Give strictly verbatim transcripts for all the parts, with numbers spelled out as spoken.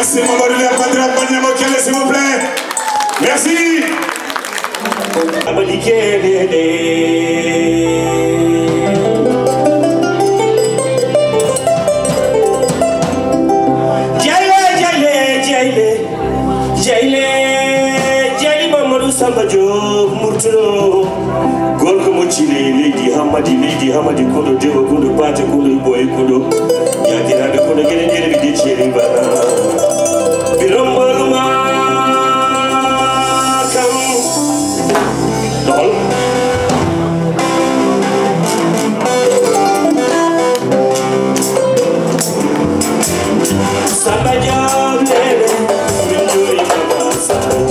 C'est Mamadou la Patriote, bonne Mokele, s'il vous plaît. Merci. Samba Diop Murtulo Gorko Mochile Lady Hamadi Lady Hamadi Kodo Deo Kodo Pate Kodo Boy Kodo Yakira Kodo Gere Gere Bidi Chiri Bana Birombo Luma Kam Dol Samba Diop Lele Minjuri Mama Samba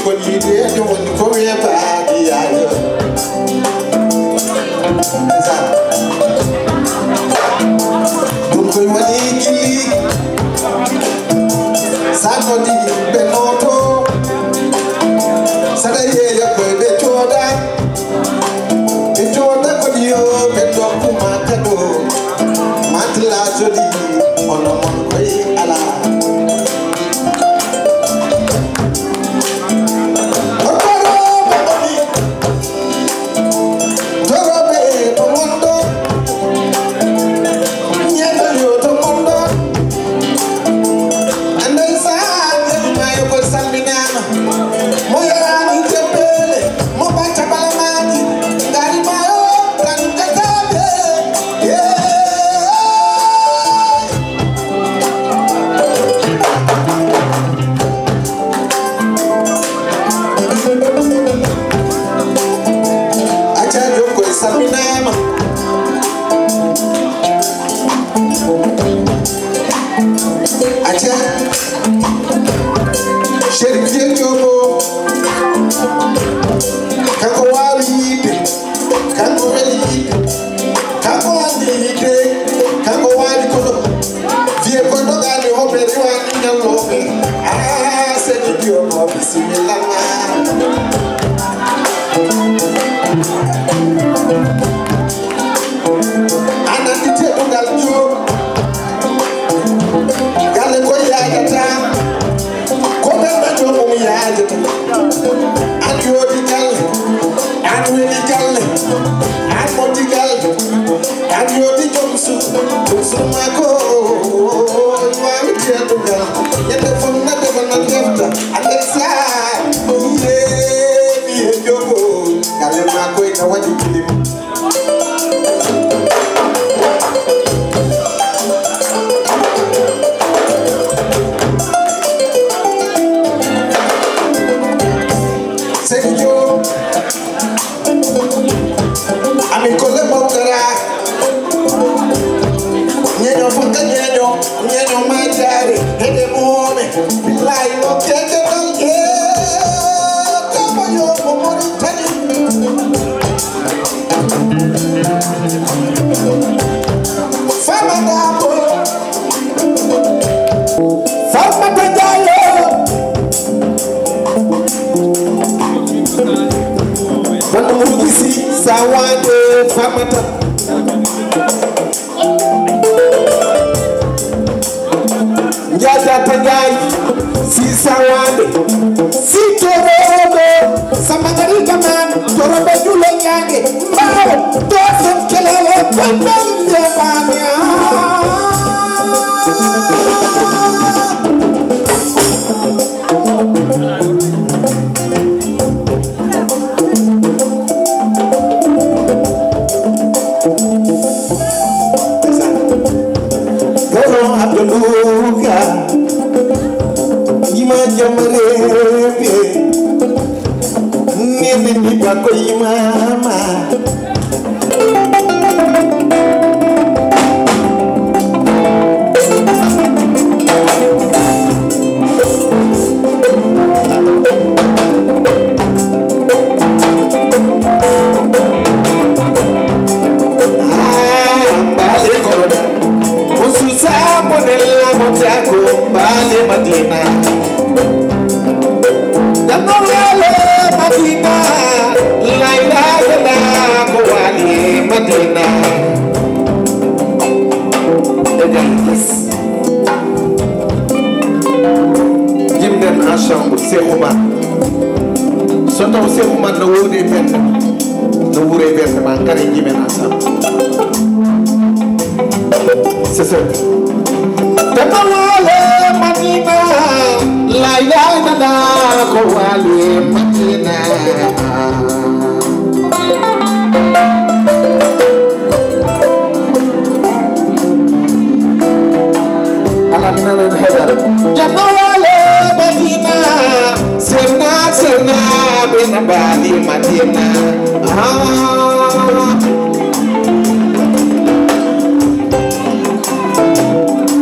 ko yide to won ko we baagi ayo sa dum ko woni kili sa ko di be noto sa da ye ya ko be choda be choda ko di yo be do ko ma ka do matla jodi ono mon ko ala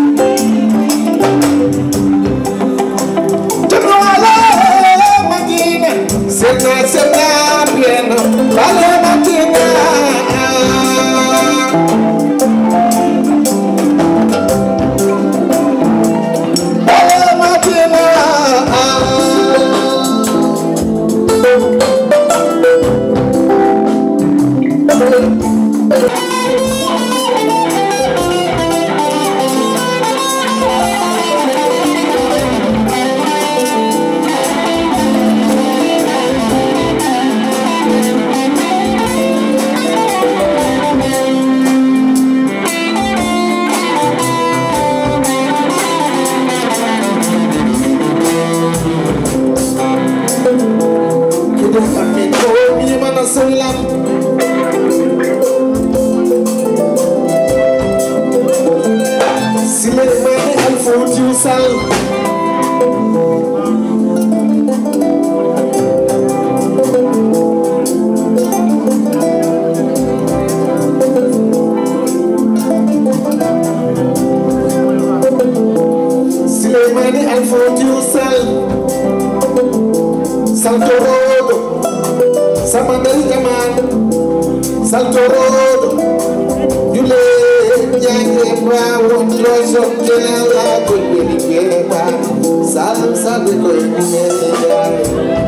Madina Salto rodo, samandari jaman, salto rodo, jule nyange bravo, loso kela ko beli ba, sal sal ko ni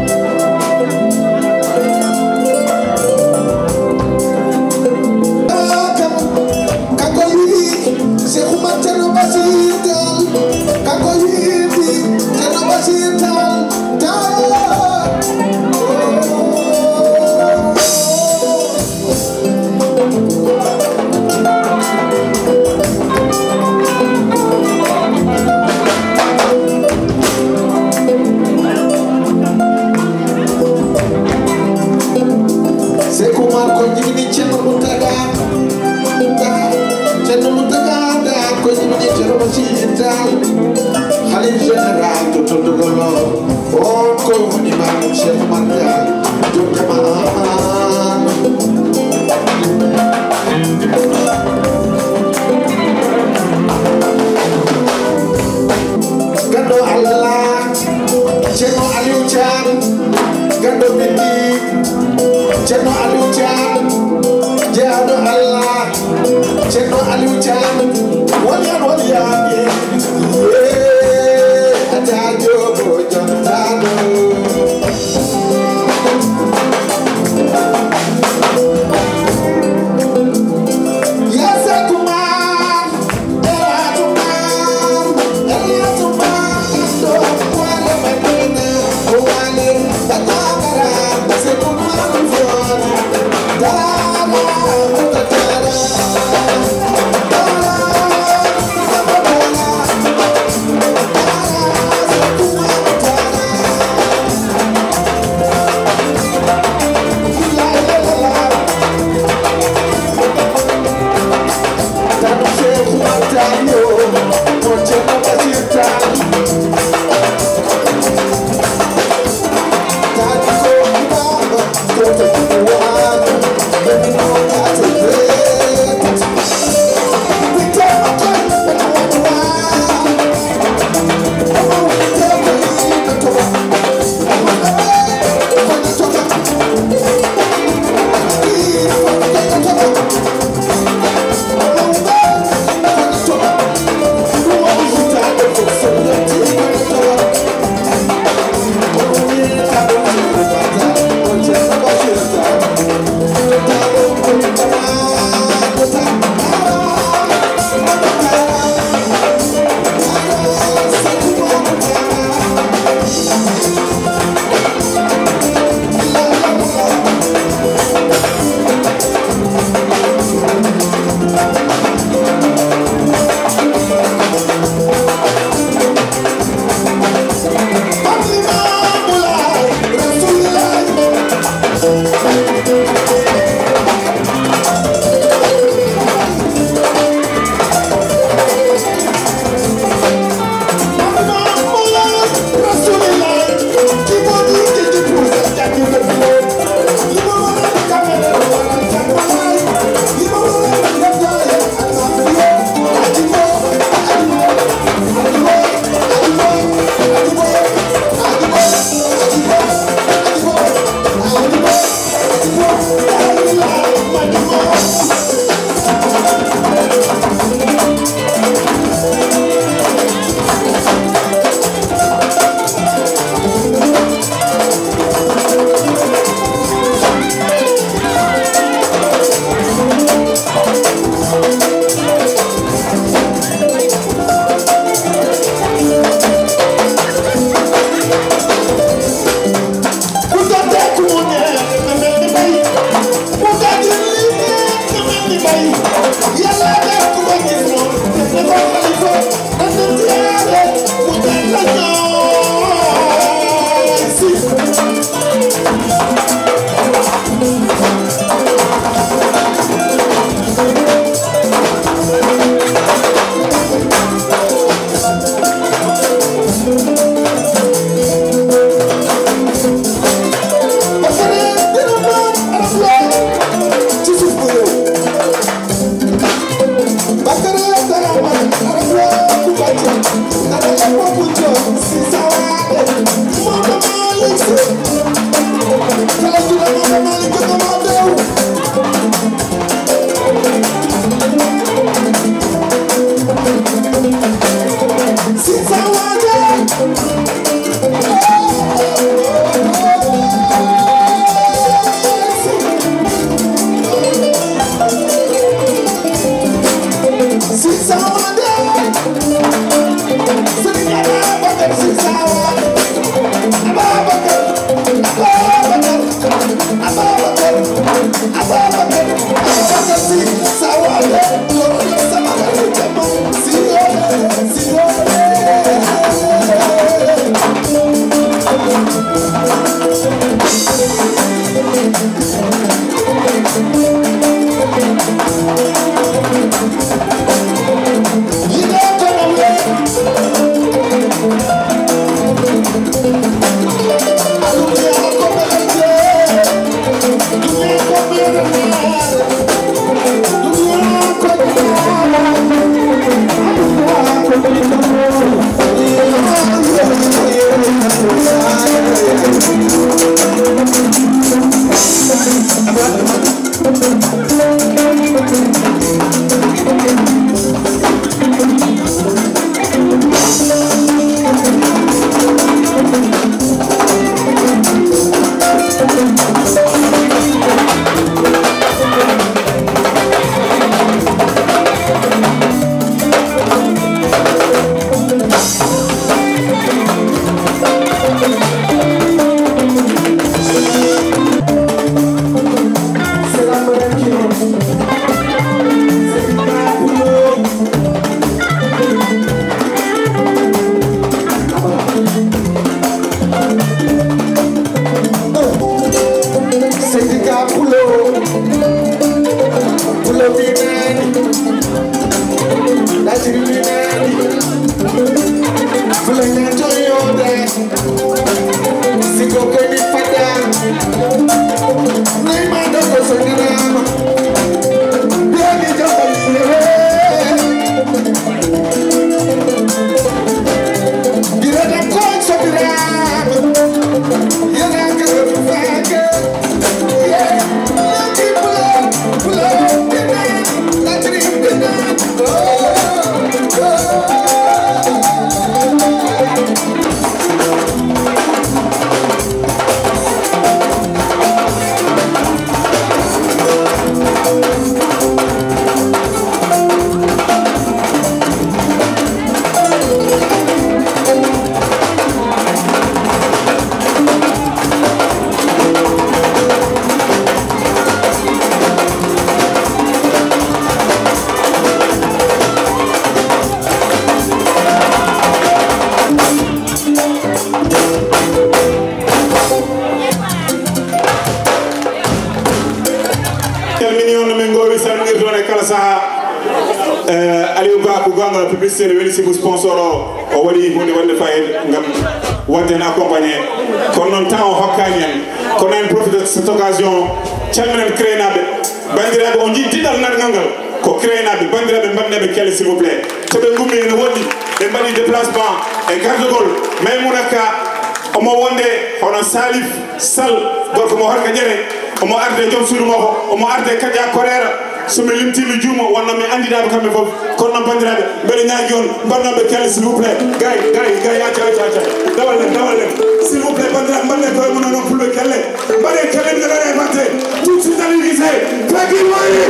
publicité ne weli sibu sponsor o o waɗi hunde wonde fayida gam wadde en accompagné kono noon temps o hokkani en kono en profite de cette occasion calminen crénaɓe bandiraɓe o jii diɗal nargal ngal ko crénaɓe bandiraɓe mbanneɓe kelle s'il vous plaît so ɓe gummi ene woɗɗi ɓe mbaɗi déplacement e gardegol Maymouna Ka omo wonde hono Salif Sall gorko mo harka ƴere omo arde joom suudu mako omo arde Kadia Korera somi limtimi juumo wonno mi andinaɓe kamɓe fof kono noon bandiraɓe mbeɗe ñaagui on mbannoɓe kelle s'il vous plaît gay gay gay acca acca acca dawal len dawal len s'il vous plaît bandiraɓe mbanne koye mumen noon fulɓe kelle mbaɗe kelle mine waɗe batte tout de suite ali gise tagi woyi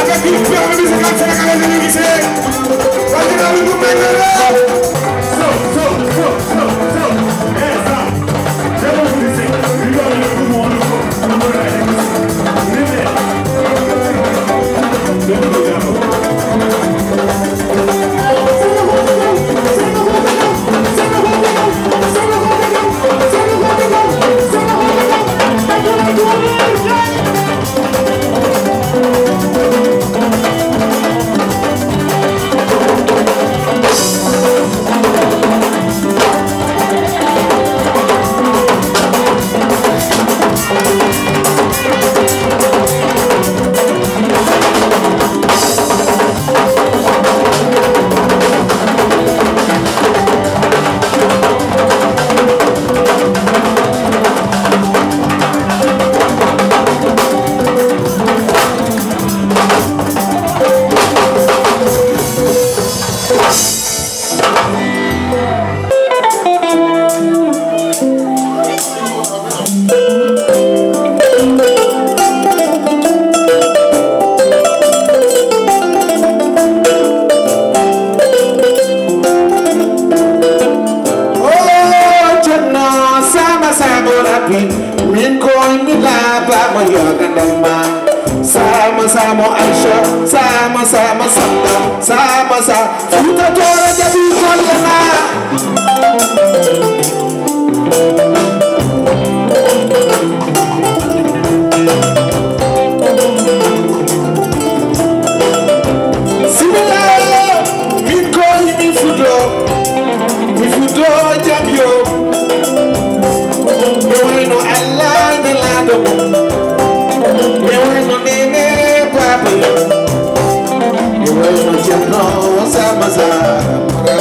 avec une firme musicale sénégalaise de lycée. Vas-y, dans le groupe maintenant. So, so, so, so, so. Eh, ça. C'est bon, vous lycée. Lui, on est tout le monde. On va aller. Lycée. C'est bon, c'est bon. Sama Aisha, sama sama Santa, sama sama Futa Tora jadi kolana. Simila, mi koi mi fudo, mi fudo jamyo. Mewino Allah ni lado, mewino nene. You will not know sama sama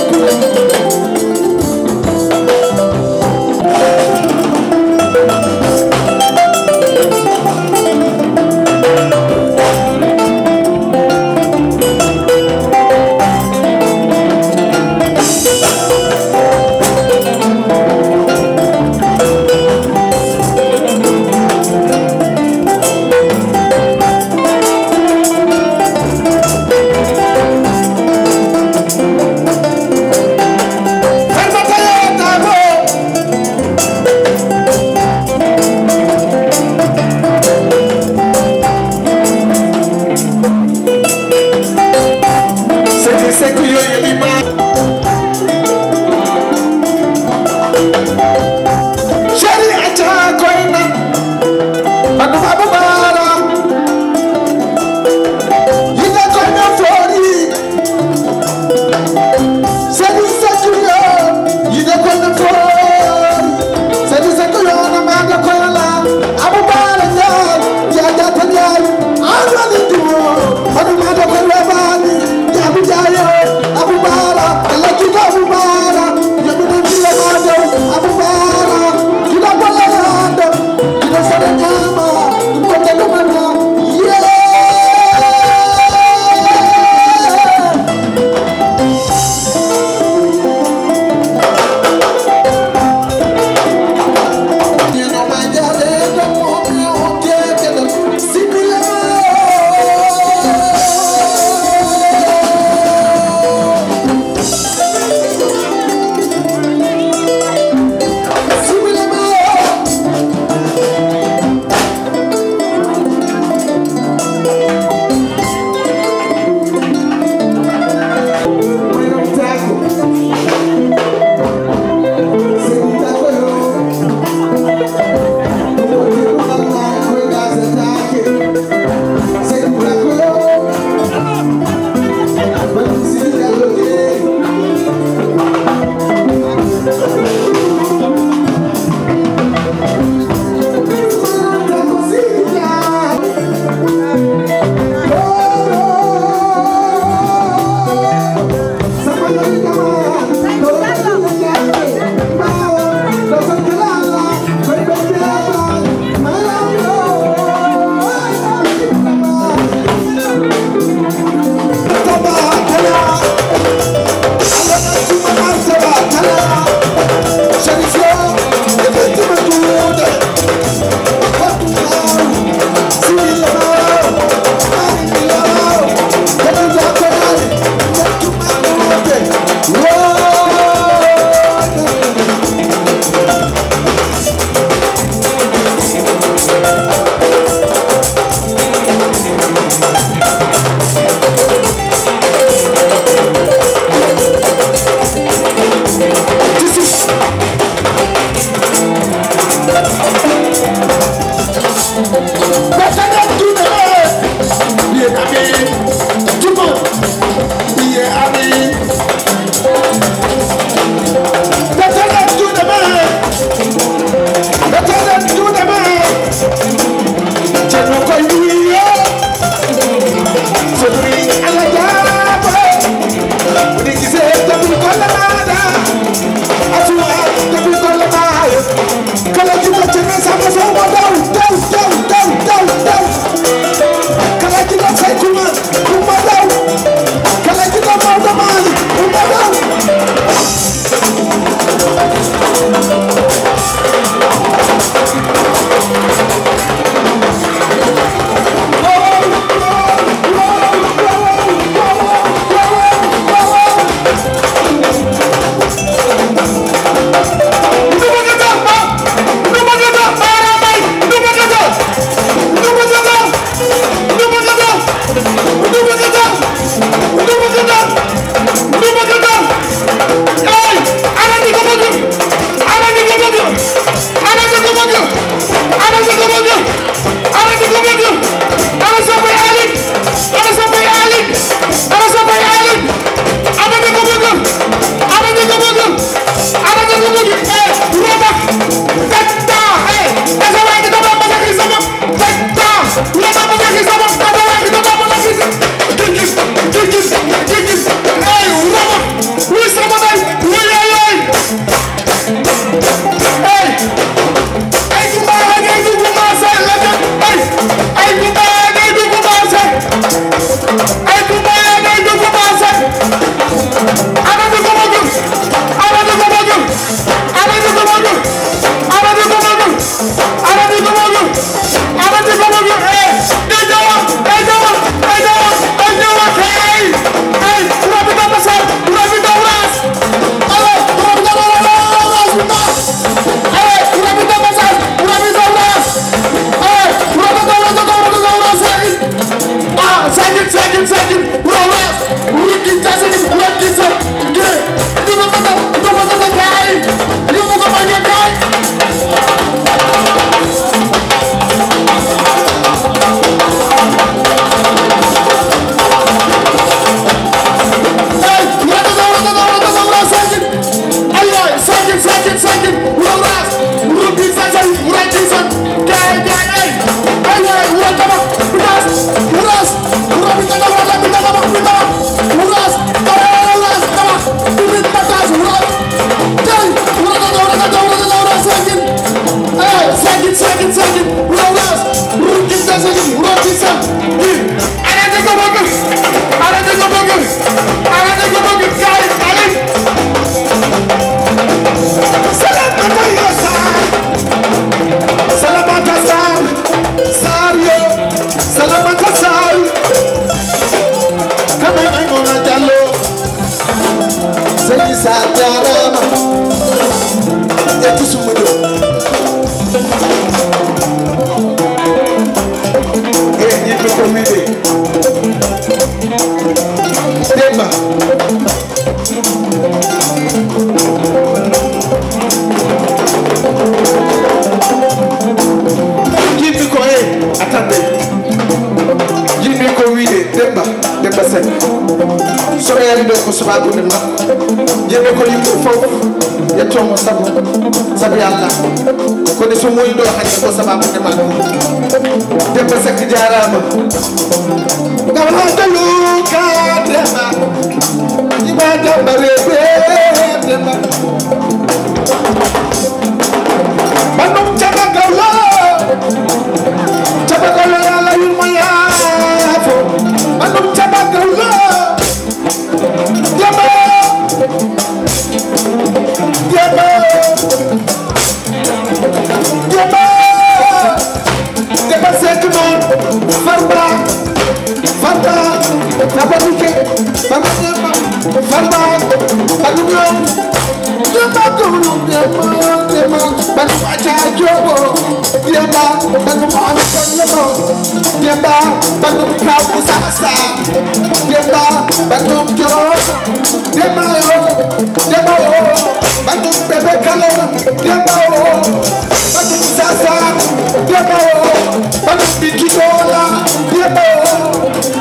Dieba,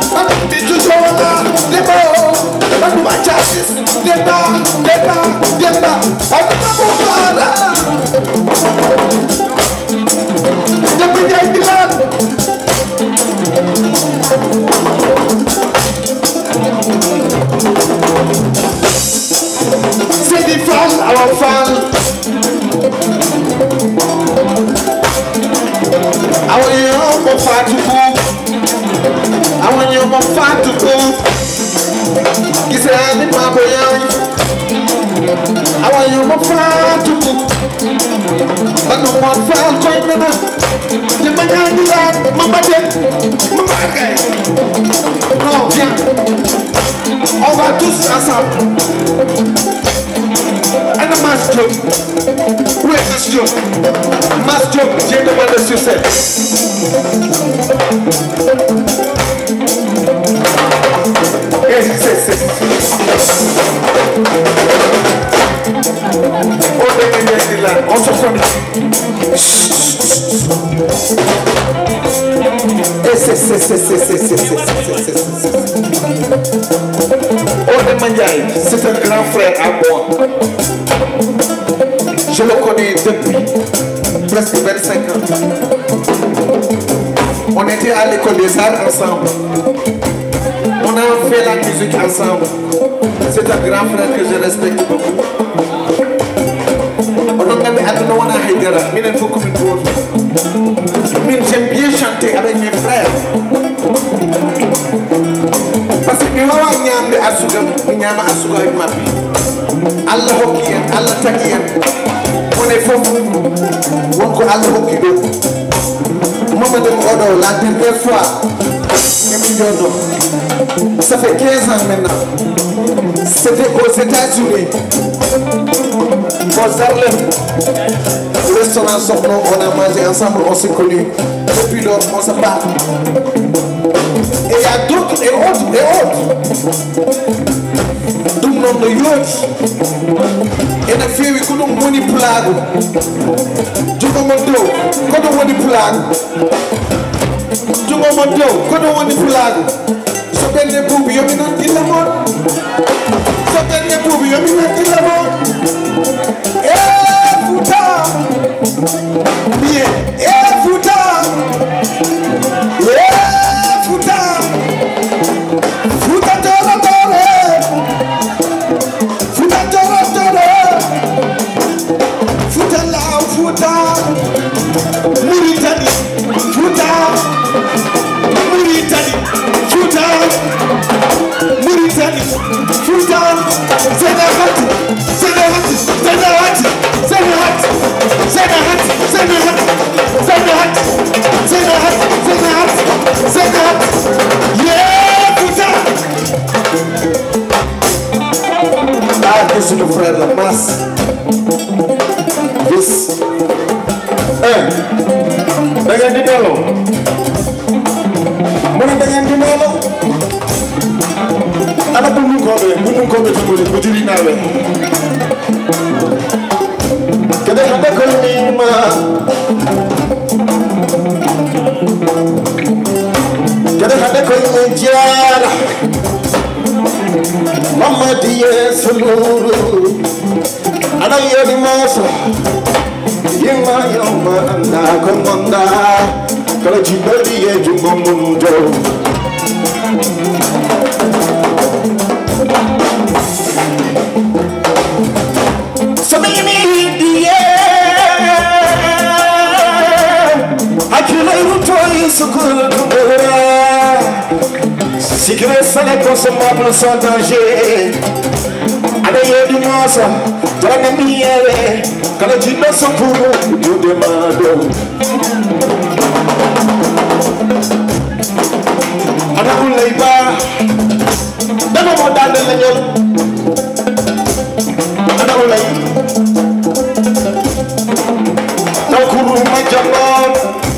Demba, Demba, Demba, Demba Bukara. Demba Jai Dilan. C'est des fans, alors fans. I want you to fight to go. I want you to fight to go. Kiss it and my boy. I want you to fight to go. But no one fell quite enough. The man in the land, Mama Dead, Mama Gay. No, viens. On va tous ensemble. And a mass joke. Où est mass joke? Mass joke, j'ai demandé sur scène. Et c'est, c'est. On est là, on se fait. Et c'est, c'est, c'est, c'est, c'est, c'est, c'est, c'est, c'est. Ode Mandiaye, c'est un grand frère à moi. Je le connais depuis presque vingt-cinq ans. On était à l'école des arts ensemble. On a fait la musique ensemble. C'est un grand frère que je respecte beaucoup. J'aime bien chanter avec mes frères. Parce que nous avons asuga, nous avons asuga avec ma vie. Allah hokkien, Allah takien. On est faux. On ko Allah hokkido. Maman de Odo, la dernière fois, ça fait quinze ans maintenant. C'était aux États-Unis. Aux Harlem. Au restaurant Sopno, on a mangé ensemble, on s'est connus. Depuis lors, on se parle. Et il y a d'autres et autres et autres. Tout le monde est yoti. Et la fille, oui, qu'on a moni plago. Djugo mondo, qu'on a moni plago. Djugo mondo, qu'on a moni plago. So belle boubi, yo mina il la mort. So belle boubi, yo mina il la mort. Eh, puta. Bien, eh, puta. Eh, puta. Puta toro toro. Puta toro toro. Puta la puta. Muritani. Puta. Muritani. Puta. Muritani. Puta. Senahati. Senahati. Senahati. Senahati. Senahati. Senahati. Senahati. Senahati. Senahati. Senahati. Yeah, puta. Ah, que c'est le frère la masse. Yes. Eh. Dengan di dalo. Mana dengan di dalo? Ana bunu kobe, bunu kobe tu boleh berdiri nawe. Kada ada kelima. Kada ada kelima jara. Mama dia seluruh. Ana ya di masa. Yema yoma anda komanda. Kalau cinta dia jumbo mundo. Si tu es sans les consommables sans danger, allez du monstre, toi n'es mieux, quand les dîners sont pour nous, tu demandes. Ana Oulaiba, d'abord mon dame de l'agneau. Ana Oulaiba, dans le courroux, ma jambe.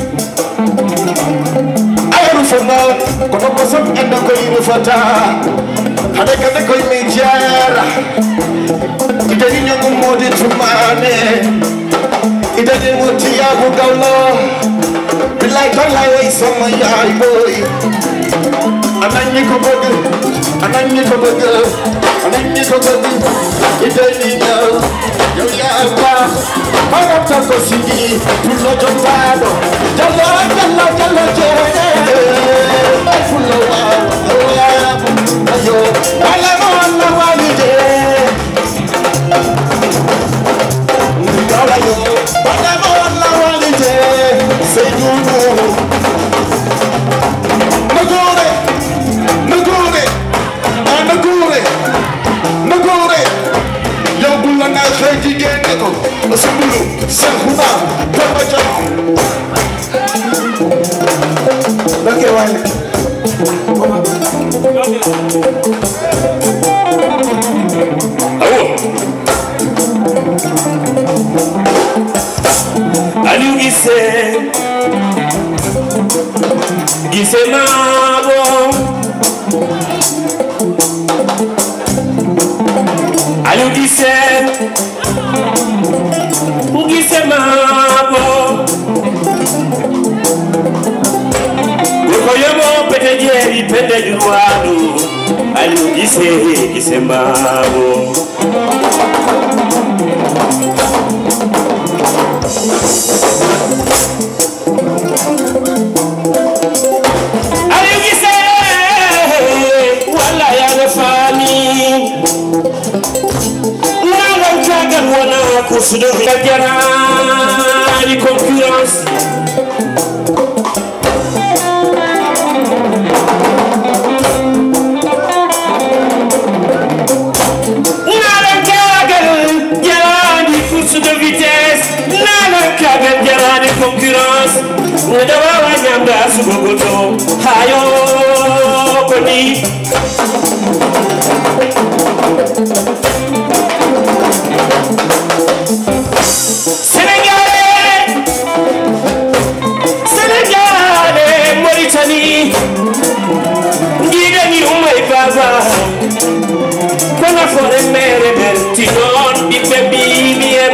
Kono kosok endo ko yirifata hade kade ko mijara ide ni nyongo modi tumane ide ni muti ya bugawlo bilai kan la way sama yaay boy ana ñi ko bëgg ana ñi ko bëgg ana ñi ko bëgg idée ni ñëw yow yaa baax maanaam ta ko sigi tu lo jotaado jalla jalla jalla jere fulla wa ayo wala wala walide wala yo wala wala walide seydou nagore nagore nagore nagore yow bu la nga xëy jigéen ne ko sambulu seexuna dama ca nake waay awo Aliou Guissé Guissé Mabo Aliou Guissé Guissé Mabo Goko yomo pete jeri pete juwadu Aliou Guissé Guissé Mabo Aliou Guissé wala ya na fami nangam jagan wana course de jara di concurrence nangam jagan jara di course de vitesse nangam jagan jara di concurrence Nadawa wanyamda sugogoto hayo kodi Sénégalais Sénégalais Mauritanie ngigani umay baba kona fore mere berti non di bebi bien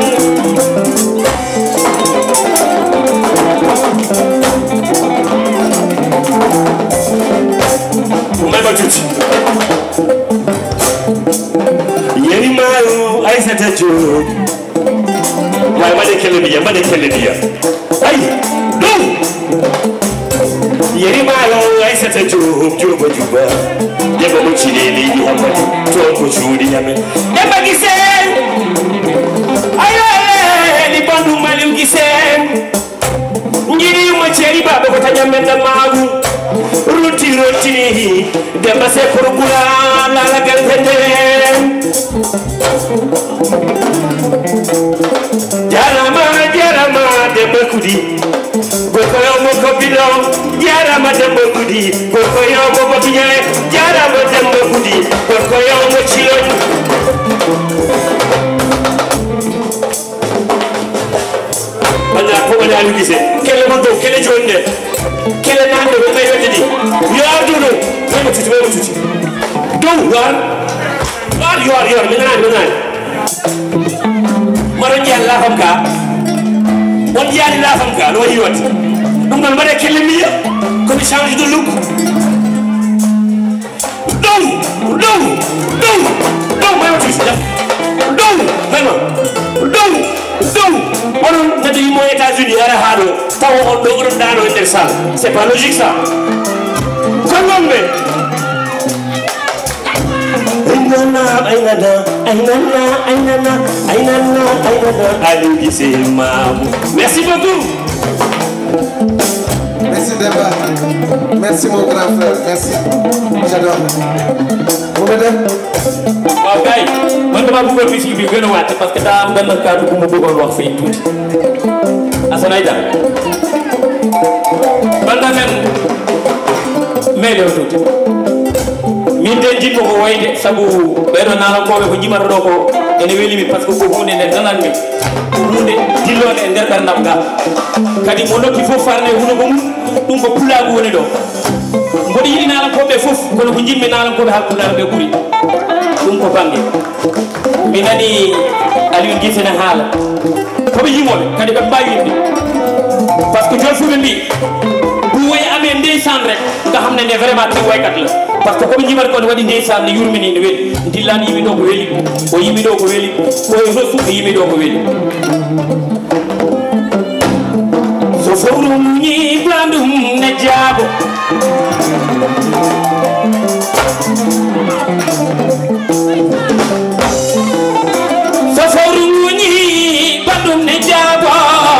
Mama tuti Yeri maru Aïssata Diop Wai ma de kele biya ma de kele biya Ay do Yeri maru Aïssata Diop Diop Diop Yeba mo chileli Hamadi to ko judi yame Yeba Guissé Ayo ni bandu Aliou Guissé ngiri mo cheri baba ko tanyamenda magu Ruti ruti demba se kurugula la la galpende Jarama jarama demba kudi Goko yo mo kopilo jarama demba kudi Goko yo mo kopile jarama demba kudi Goko yo mo chilo Bana ko bana Aliou Guissé kele mo do kele jonde kele nande be may wetidi yor dulu may mo tuti may mo tuti do yor yor yor yor mi nan mi nan maro ñal la fam ka won yali la fam ka lo yiwat dum non made kele mi ko mi change de look do do do do may mo tuti do may mo do do on nadi mo États-Unis ara hado taw on do on dano der sal c'est pas logique ça comment mais ainana ainana ainana ainana ainana ainana Aliou Guissé Mabo merci beaucoup merci Demba merci mon grand frère merci j'adore waaw gars yi man dama bëggoon musique bi gën a wàcc parce que daa am benn kàddu bu ma bëggoon wax fii tuuti Assane Aïdara banda men meɗen tuuti min de jiɗɗo ko wayde sabu ɓeɗo nalankoɓe ko jimata ɗo ko ene welimi par ce que ko hunde nde nananmi ko hunde dillode e nder ɓerdam ga kadi mo nokki fof farne huno ko mum ɗum ko pulagu woni ɗo mboɗo yiɗi nalankoɓe fof kono ko jimmi nalankoɓe hakkullaɓe ɓe ɓuuri ɗum ko bangue mi nani Aliou Guissé ne haala koɓe yimoɓe kadi ɓe mbawi yimɓe par ce que joni fo ɓe mbi ɗum woyi amen nde ndeysaan rek nga xam ne ne vraiment kii waykat la parce que comme ñimal ko waɗi ndeysaan ne yurmini ne weeli dillan yimi ɗo ko weeli o yimi ɗo ko weeli o resu yimi ɗo ko weeli so fowrum ñi bandum ne jaabo so fowrum ñi bandum ne jaabo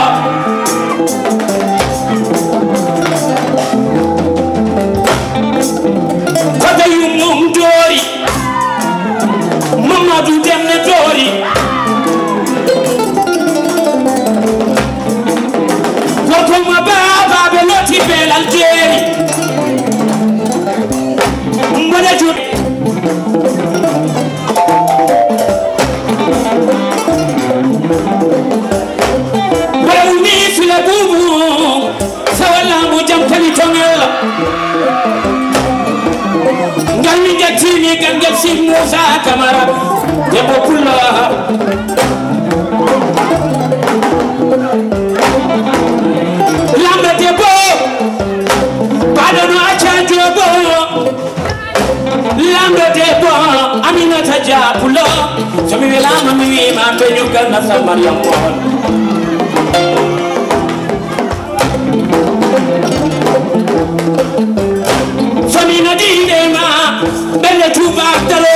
Mamadou dem ne doori gorko ma baba be loti belal jeeri mbada jut waru ni fila bubu sawala mo jam tali tongel ngal mi jatini kan gel si Moussa Camara debbo pulla lambe debbo baɗono acca jobo lambe debbo Aminata Dia pulla somi welama mi wima beñugal nasa Mariam Mohan somi nodinema ɓelle tuba dalo